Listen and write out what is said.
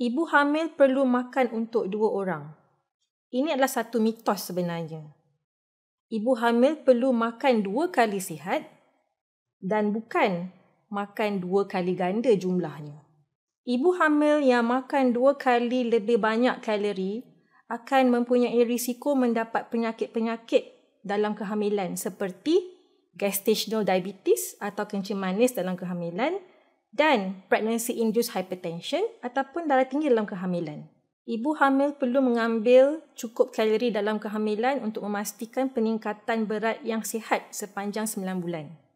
Ibu hamil perlu makan untuk 2 orang. Ini adalah satu mitos sebenarnya. Ibu hamil perlu makan 2 kali sihat dan bukan makan 2 kali ganda jumlahnya. Ibu hamil yang makan 2 kali lebih banyak kalori akan mempunyai risiko mendapat penyakit-penyakit dalam kehamilan seperti gestational diabetes atau kencing manis dalam kehamilan dan pregnancy-induced hypertension ataupun darah tinggi dalam kehamilan. Ibu hamil perlu mengambil cukup kalori dalam kehamilan untuk memastikan peningkatan berat yang sihat sepanjang 9 bulan.